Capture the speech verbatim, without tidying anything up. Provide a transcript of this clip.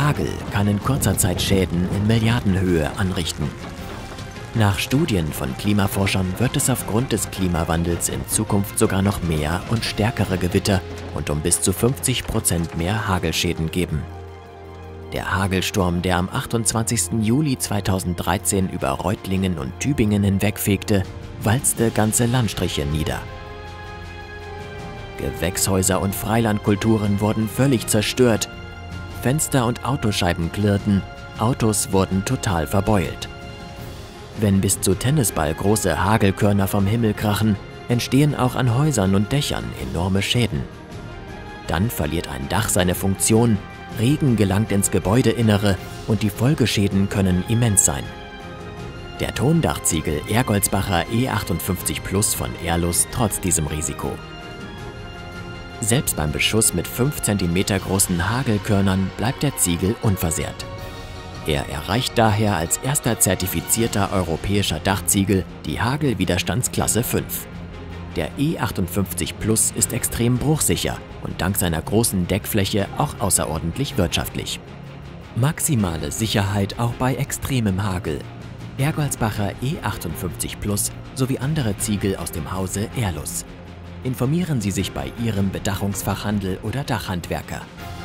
Hagel kann in kurzer Zeit Schäden in Milliardenhöhe anrichten. Nach Studien von Klimaforschern wird es aufgrund des Klimawandels in Zukunft sogar noch mehr und stärkere Gewitter und um bis zu fünfzig Prozent mehr Hagelschäden geben. Der Hagelsturm, der am achtundzwanzigsten Juli zweitausenddreizehn über Reutlingen und Tübingen hinwegfegte, walzte ganze Landstriche nieder. Gewächshäuser und Freilandkulturen wurden völlig zerstört, Fenster und Autoscheiben klirrten, Autos wurden total verbeult. Wenn bis zu Tennisball große Hagelkörner vom Himmel krachen, entstehen auch an Häusern und Dächern enorme Schäden. Dann verliert ein Dach seine Funktion, Regen gelangt ins Gebäudeinnere und die Folgeschäden können immens sein. Der Tondachziegel Ergoldsbacher E achtundfünfzig Plus von Airlus trotzt diesem Risiko. Selbst beim Beschuss mit fünf Zentimeter großen Hagelkörnern bleibt der Ziegel unversehrt. Er erreicht daher als erster zertifizierter europäischer Dachziegel die Hagelwiderstandsklasse fünf. Der E achtundfünfzig Plus ist extrem bruchsicher und dank seiner großen Deckfläche auch außerordentlich wirtschaftlich. Maximale Sicherheit auch bei extremem Hagel. Ergoldsbacher E achtundfünfzig Plus sowie andere Ziegel aus dem Hause Airlus. Informieren Sie sich bei Ihrem Bedachungsfachhandel oder Dachhandwerker.